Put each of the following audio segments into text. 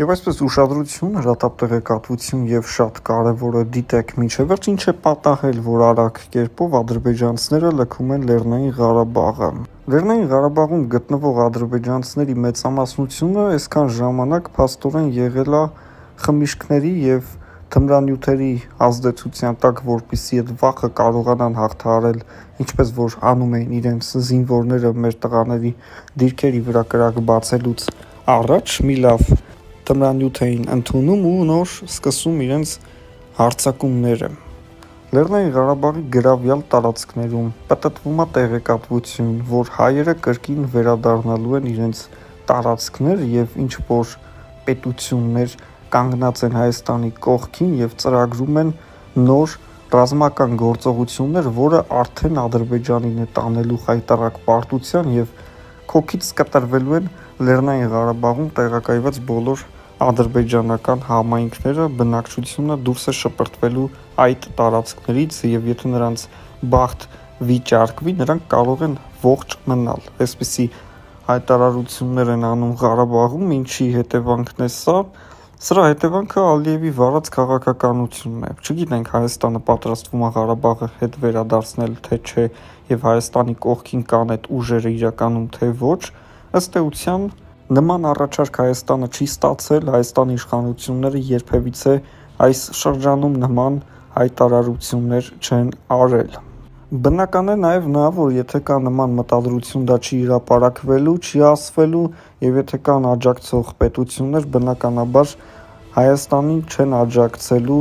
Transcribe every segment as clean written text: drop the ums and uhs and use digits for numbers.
Եվ այսպես ուշադրություն, հրատապ տեղեկատվություն եւ շատ կարեւորը դիտեք միջև վերջ ինչ է պատահել, որ արագ կերպով ադրբեջանցիները լքում են Լեռնային Ղարաբաղը։ Լեռնային Ղարաբաղում գտնվող ադրբեջանցիների մեծամասնությունը այսքան ժամանակ փաստորեն եղել է խմիչքների եւ թմրանյութերի ազդեցության տակ, որպեսզի այդ վախը կարողանան հաղթահարել, ինչպես որ անում էին իրենց զինվորները մեր տղաների դիրքերի վրա կրակ բացելուց առաջ մի լավ թմրանյութ էին ընդունում ու նոր սկսում իրենց հարձակումները։ Լեռնային Ղարաբաղի գրավյալ տարածքներում պատտվում է տեղեկատվություն, որ հայերը կրկին վերադառնալու են իրենց տարածքներ եւ ինչ որ պետություններ կանգնած են Հայաստանի կողքին եւ ծրագրում են նոր ռազմական գործողություններ, որը արդեն Ադրբեջանին է տանելու խայտարակ պարտության եւ քոքից կտրվելու են Լեռնային Ղարաբաղում տեղակայված բոլոր ադրբեջանական համայնքները, բնակչությունը դուրս է շպրտվելու այդ տարածքներից եւ եթե նրանց բախտ վիճարկվի, նրանք կարող են ողջ մնալ։ Այսպիսի հայտարարություններ են անում Ղարաբաղում, ինչի հետևանքն է սա։ Սրա հետևանքը Ալիևի վարած քաղաքականությունն է։ Չգիտենք Հայաստանը պատրաստվում է Ղարաբաղը հետ վերադարձնել, թե չէ, եւ Հայաստանի կողքին կան այդ ուժերը իրականում, թե ոչ։ Ըստ էության նման առաջարկ Հայաստանը չի ստացել, Հայաստանի իշխանությունները երբևիցե այս շրջանում նման հայտարարություններ չեն արել։ Բնական է նաև նա, որ եթե կա նման մտադրություն, դա չի հրապարակվելու, չի ասվելու, եւ եթե կան աջակցող պետություններ, բնականաբար Հայաստանին չեն աջակցելու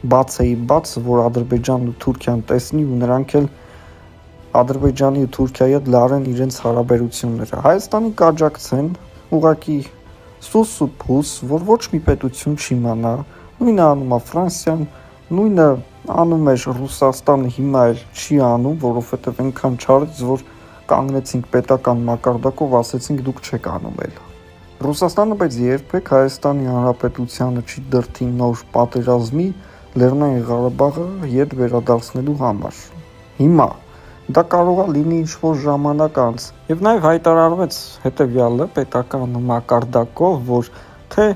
բաց, որ Ադրբեջանն ու Թուրքիան տեսնի ու նրանք էլ Ադրբեջանի ու Թուրքիայի հետ լարեն իրենց հարաբերությունները։ Հայաստանի կաջակցեն ուղղակի սուս ու փուս, որ ոչ մի պետություն չիմանա, նույնը անում է Ֆրանսիան, նույնը անում էր Ռուսաստանը, հիմա էլ չի անում, որովհետև այնքան չարեց, որ կանգնեցինք պետական մակարդակով, ասեցինք դուք չեք անում էլ։ Ռուսաստանը բայց երբեք Հայաստանի Հանրապետությանը չի դրթի նոր պատերազմի Լեռնային Ղարաբաղը ետ վերադարձնելու համար։ Հիմա դա կարող է լինի ինչ-որ ժամանակ անց։ Եվ նաև հայտարարվեց հետևյալը պետական մակարդակով, որ թե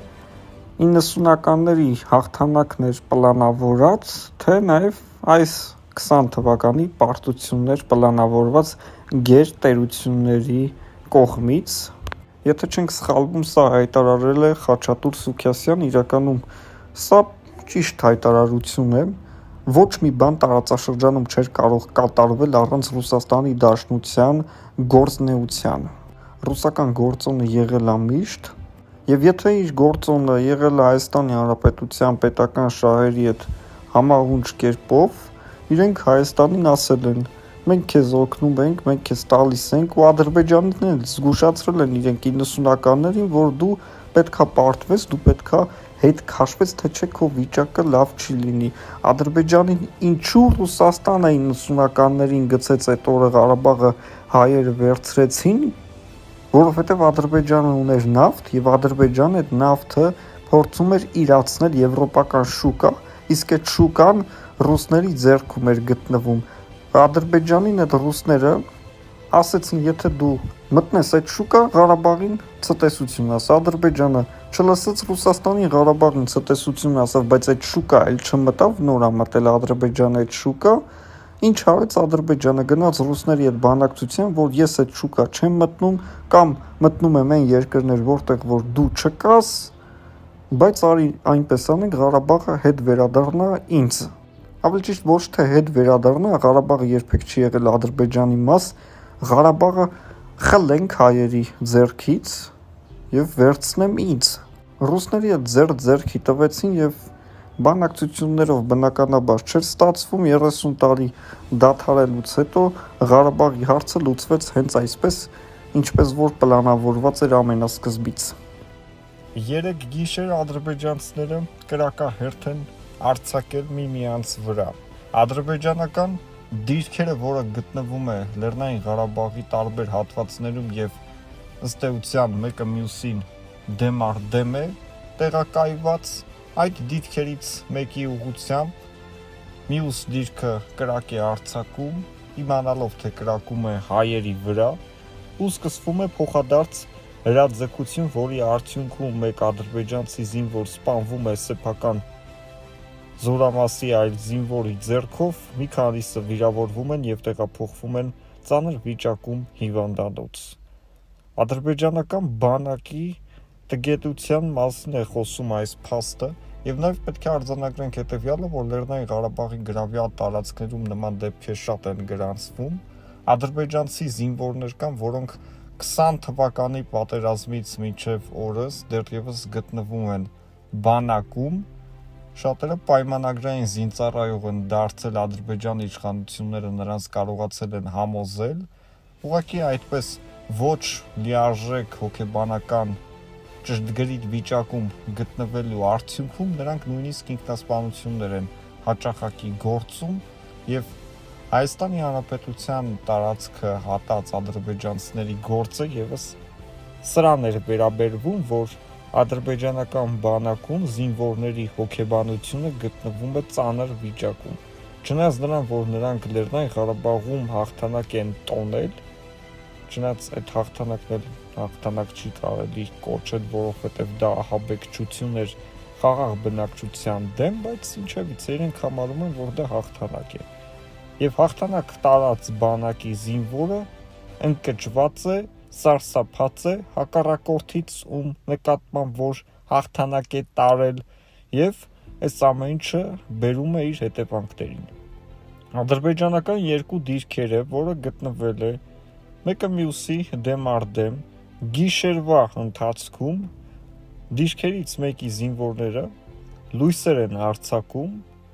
90-ականների հաղթանակն էր պլանավորած, թե նաև այս 20 թվականի պարտություններ պլանավորված գերտերությունների կողմից։ Եթե չենք սխալվում, սա հայտարարել է Խաչատուր Սուքիասյան, իրականում սա ճիշտ հայտարարություն է, ոչ մի բան տարածաշրջանում չէր կարող կատարվել առանց Ռուսաստանի Դաշնության գործնեության։ Ռուսական գործոնը եղել է միշտ, եւ եթե իր գործոնը եղել է Հայաստանի Հանրապետության պետական շահերի հետ համահունչ կերպով, իրենք Հայաստանին ասել են մենք քեզ օգնում ենք, մենք քեզ տալիս ենք ու Ադրբեջանին էլ զգուշացրել են իրենք 90-ականներին, որ դու պետքա պարտվես, դու պետքա հետ քաշվես, թե չէ քո վիճակը լավ չի լինի։ Ադրբեջանին ինչու Ռուսաստանը 90-ականներին գցեց այդ օրը Ղարաբաղը հայերը վերցրեցին, որովհետև Ադրբեջանը ուներ նավթ եւ Ադրբեջանը այդ նավթը փորձում էր իրացնել եվրոպական շուկա, իսկ այդ շուկան ռուսների ձեռքում էր գտնվում։ Ադրբեջանին այդ ռուսները ասեցին, եթե դու մտնես այդ շուկա, Ղարաբաղին ցտեսություն ասա։ Ադրբեջանը չլսեց Ռուսաստանի Ղարաբաղին ցտեսություն ասավ, բայց այդ շուկա էլ չմտավ, նոր է մտել Ադրբեջանը այդ շուկա։ Ինչ արեց Ադրբեջանը, գնաց ռուսների հետ բանակցության, որ ես այդ շուկա չեմ մտնում կամ մտնում եմ այն երկրներ, որտեղ որ դու չկաս, բայց արի այնպես անենք, Ղարաբաղը հետ վերադառնա ինձ։ Ավելի ճիշտ ոչ թե հետ վերադառնա, Ղարաբաղը երբեք չի եղել Ադրբեջանի մաս, Ղարաբաղը խլենք հայերի ձեռքից եւ վերցնեմ ինձ։ Ռուսների հետ ձեռքի տվեցին եւ բանակցություններով բնականաբար չէր ստացվում 30 տարի դադարելուց հետո Ղարաբաղի հարցը լուծվեց հենց այսպես, ինչպես որ պլանավորված էր ամենասկզբից։ Երեք գիշեր ադրբեջանցիները կրակահերթ են արձակել միմյանց վրա։ Ադրբեջանական դիրքերը, որը գտնվում է Լեռնային Ղարաբաղի տարբեր հատվածներում եւ ըստ էության մեկը մյուսին դեմ առ դեմ է տեղակայված, այդ դիրքերից մեկի ուղղությամբ մյուս դիրքը կրակ է արձակում, իմանալով թե կրակում է հայերի վրա, ու սկսվում է փոխադարձ հրաձգություն, որի արդյունքում մեկ ադրբեջանցի զինվոր սպանվում է սեփական զորամասի այլ զինվորի ձեռքով, մի քանիսը վիրավորվում են և տեղափոխվում են ծանր վիճակում հիվանդանոց։ Ադրբեջանական բանակի տգետության մասին է խոսում այս փաստը, և նաև պետք է արձանագրենք հետևյալը, որ Լեռնային Ղարաբաղի գրավյալ տարածքներում նման դեպքեր շատ են գրանցվում։ Ադրբեջանցի զինվորներ կան, որոնք 20 թվականի պատերազմից մինչև օրս դեռևս գտնվում են բանակում, շատերը պայմանագրային զինծառայող են դարձել Ադրբեջանի իշխանությունները նրանց կարողացել են համոզել, ուղղակի այդպես ոչ լիարժեք հոգեբանական ճշգրիտ վիճակում գտնվելու արդյունքում նրանք նույնիսկ ինքնասպանություններ են հաճախակի գործում և Հայաստանի Հանրապետության տարածքը հատած ադրբեջանցիների գործը ևս սրան էր վերաբերվում, որ ադրբեջանական բանակում զինվորների հոգեբանությունը գտնվում է ծանր վիճակում։ Չնայած նրան, որ նրանք Լեռնային Ղարաբաղում հաղթանակ են տոնել, չնայած այդ հաղթանակն հաղթանակ չի կարելի կոչել, որովհետև դա ահաբեկչություն էր խաղաղ բնակչության դեմ, բայց ինչևից իրենք համարում են, որ դա հաղթանակ է։ Եվ հաղթանակ տարած բանակի զինվորը ընկճված է, սարսափած է հակառակորդից, ում նկատմամբ որ հաղթանակ է տարել, և այս ամեն ինչը բերում է իր հետևանքներին։ Ադրբեջանական երկու դիրքերը, որը գտնվել է մեկը մյուսի դեմ առ դեմ, գիշերվա ընթացքում դիրքերից մեկի զինվորները լույսեր են արձակում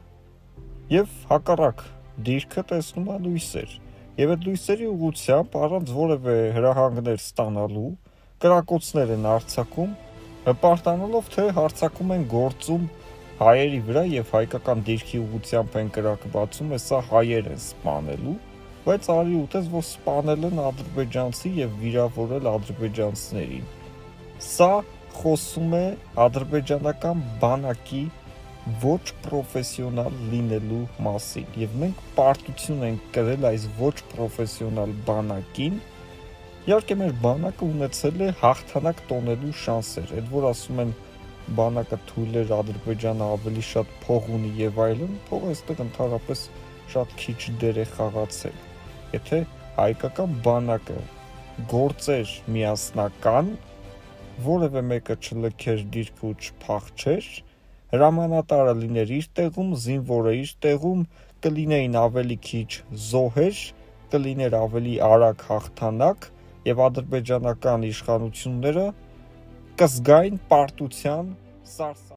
և հակառակ դիրքը տեսնում է լույսեր, և այդ լույսերի ուղղությամբ առանց որևէ հրահանգներ ստանալու կրակոցներ են արձակում, հպարտանալով թե հարձակում են գործում հայերի վրա և հայկական դիրքի ուղղությամբ են կրակ բացում, սա հայեր են սպանելու, բայց արի ուտես, որ սպանել են ադրբեջանցի և վիրավորել ադրբեջանցիներին։ Սա խոսում է ադրբեջանական բանակի ոչ պրոֆեսիոնալ լինելու մասին, և մենք պարտություն ենք կրել այս ոչ պրոֆեսիոնալ բանակին։ Իհարկե մեր բանակը ունեցել է հաղթանակ տոնելու շանսեր, այդ որ ասում են բանակը թույլ էր Ադրբեջանը ավելի շատ փող ունի և այլն, փողը այստեղ ընդհանրապես շատ քիչ դեր է խաղացել։ Եթե հայկական բանակը գործեր միասնական, որևէ մեկը չլքեր դիրքը ու չփախչեր, հրամանատարը լիներ իր տեղում, զինվորը իր տեղում, կլինեին ավելի քիչ զոհեր, կլիներ ավելի արագ հաղթանակ և ադրբեջանական իշխանությունները կզգային պարտության սարսափ